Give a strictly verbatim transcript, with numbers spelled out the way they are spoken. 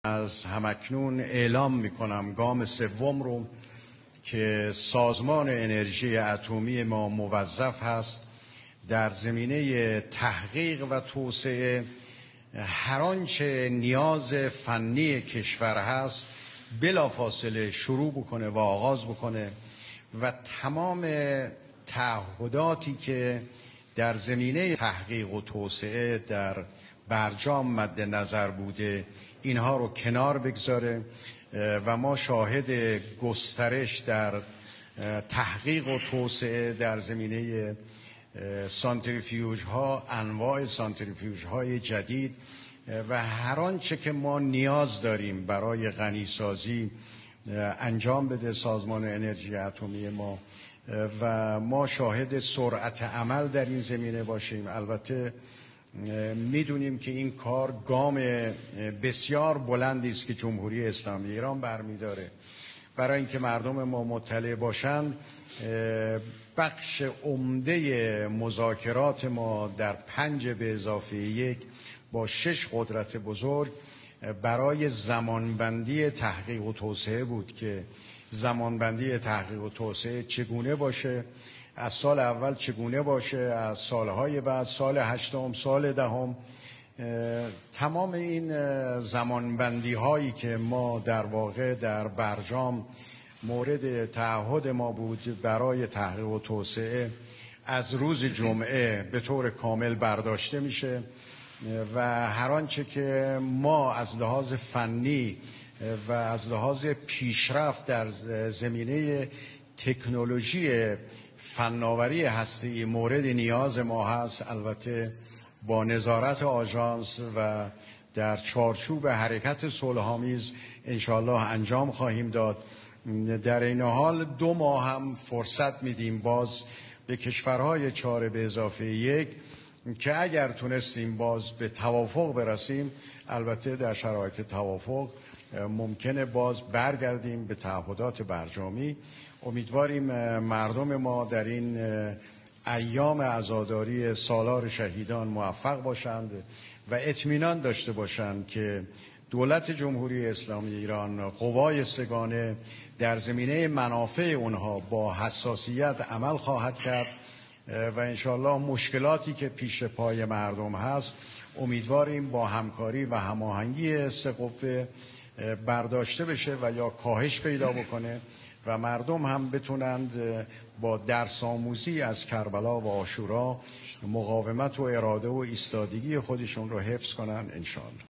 از همکنون اعلام میکنم گام سوم رو که سازمان انرژی اتمی ما موظف هست در زمینه تحقیق و توسعه هر آنچه نیاز فنی کشور هست بلافاصله شروع بکنه و آغاز بکنه و تمام تعهداتی که در زمینه تحقیق و توسعه در برجام مد نظر بوده اینها رو کنار بگذاره و ما شاهد گسترش در تحقیق و توسعه در زمینه سانتریفیوژ ها، انواع سانتریفیوژ های جدید و هر آنچه که ما نیاز داریم برای غنیسازی انجام بده سازمان انرژی اتمی ما و ما شاهد سرعت عمل در این زمینه باشیم. البته میدونیم که این کار گام بسیار بلندی است که جمهوری اسلامی ایران برمیداره. برای اینکه مردم ما مطلع باشند، بخش عمده مذاکرات ما در پنج به اضافه یک با شش قدرت بزرگ برای زمانبندی تحقیق و توسعه بود که زمانبندی تحقیق و توسعه چگونه باشه، از سال اول چگونه باشه، از سالهای بعد، سال هشتم، سال دهم. تمام این زمانبندی هایی که ما در واقع در برجام مورد تعهد ما بود برای تحقیق و توسعه از روز جمعه به طور کامل برداشته میشه و هر آنچه که ما از لحاظ فنی و از لحاظ پیشرفت در زمینه تکنولوژی فناوری هستی مورد نیاز ما هست، البته با نظارت آژانس و در چارچوب حرکت صلح‌آمیز انشاءالله انجام خواهیم داد. در این حال دو ماه هم فرصت میدیم باز به کشورهای چهار به اضافه یک که اگر تونستیم باز به توافق برسیم، البته در شرایط توافق ممکنه باز برگردیم به تعهدات برجامی. امیدواریم مردم ما در این ایام عزاداری سالار شهیدان موفق باشند و اطمینان داشته باشند که دولت جمهوری اسلامی ایران، قوای سگانه در زمینه منافع اونها با حساسیت عمل خواهد کرد و انشالله مشکلاتی که پیش پای مردم هست امیدواریم با همکاری و هماهنگی سه قوه برداشته بشه و یا کاهش پیدا بکنه و مردم هم بتونند با درس آموزی از کربلا و عاشورا مقاومت و اراده و ایستادگی خودشون رو حفظ کنن انشالله.